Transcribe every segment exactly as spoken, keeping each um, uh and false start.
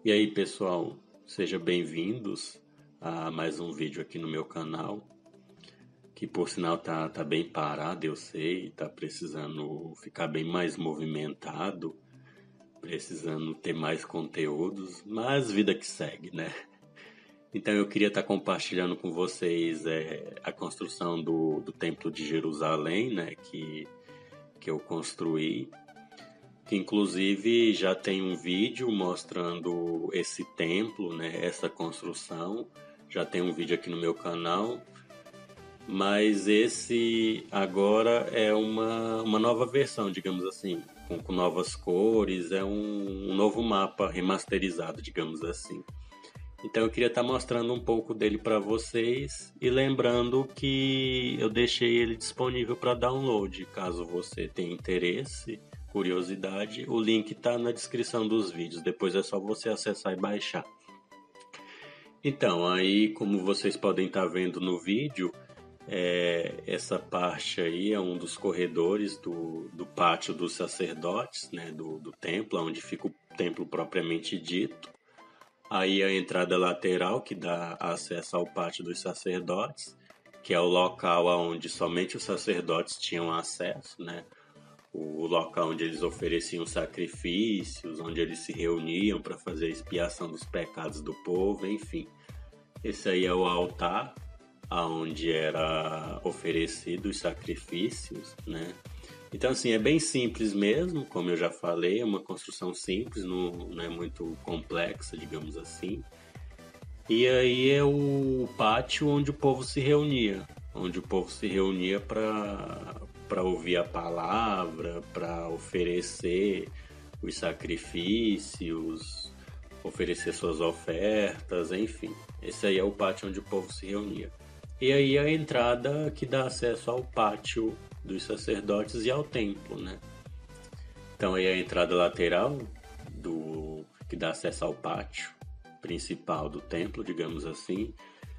E aí, pessoal, sejam bem-vindos a mais um vídeo aqui no meu canal, que por sinal tá, tá bem parado, eu sei, tá precisando ficar bem mais movimentado, precisando ter mais conteúdos, mas vida que segue, né? Então eu queria estar compartilhando com vocês é, a construção do, do Templo de Jerusalém, né, que, que eu construí, que inclusive já tem um vídeo mostrando esse templo, né, essa construção, já tem um vídeo aqui no meu canal, mas esse agora é uma, uma nova versão, digamos assim, com, com novas cores, é um, um novo mapa remasterizado, digamos assim. Então eu queria estar mostrando um pouco dele para vocês e lembrando que eu deixei ele disponível para download, caso você tenha interesse, curiosidade, o link está na descrição dos vídeos, depois é só você acessar e baixar. Então, aí como vocês podem estar vendo no vídeo, é, essa parte aí é um dos corredores do, do pátio dos sacerdotes, né, do, do templo, onde fica o templo propriamente dito. Aí a entrada lateral, que dá acesso ao pátio dos sacerdotes, que é o local onde somente os sacerdotes tinham acesso, né? O local onde eles ofereciam sacrifícios, onde eles se reuniam para fazer a expiação dos pecados do povo, enfim. Esse aí é o altar, onde era oferecido os sacrifícios, né? Então, assim, é bem simples mesmo, como eu já falei, é uma construção simples, não, não é muito complexa, digamos assim. E aí é o pátio onde o povo se reunia, onde o povo se reunia para para ouvir a palavra, para oferecer os sacrifícios, oferecer suas ofertas, enfim. Esse aí é o pátio onde o povo se reunia. E aí a entrada que dá acesso ao pátio dos sacerdotes e ao templo, né? Então aí a entrada lateral do que dá acesso ao pátio principal do templo, digamos assim.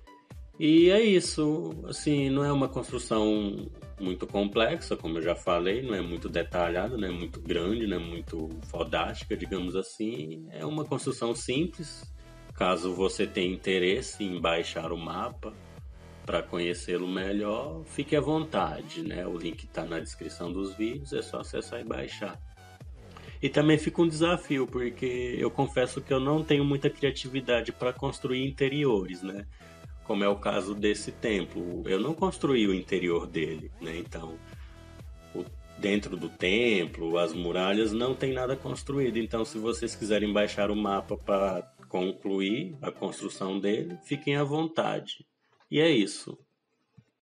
E é isso, assim, não é uma construção muito complexa, como eu já falei, não é muito detalhada, não é muito grande, não é muito fodástica, digamos assim. É uma construção simples. Caso você tenha interesse em baixar o mapa para conhecê-lo melhor, fique à vontade, né? O link está na descrição dos vídeos, é só acessar e baixar. E também fica um desafio, porque eu confesso que eu não tenho muita criatividade para construir interiores, né? Como é o caso desse templo. Eu não construí o interior dele, né? Então, o, dentro do templo, as muralhas, não tem nada construído. Então, se vocês quiserem baixar o mapa para concluir a construção dele, fiquem à vontade. E é isso.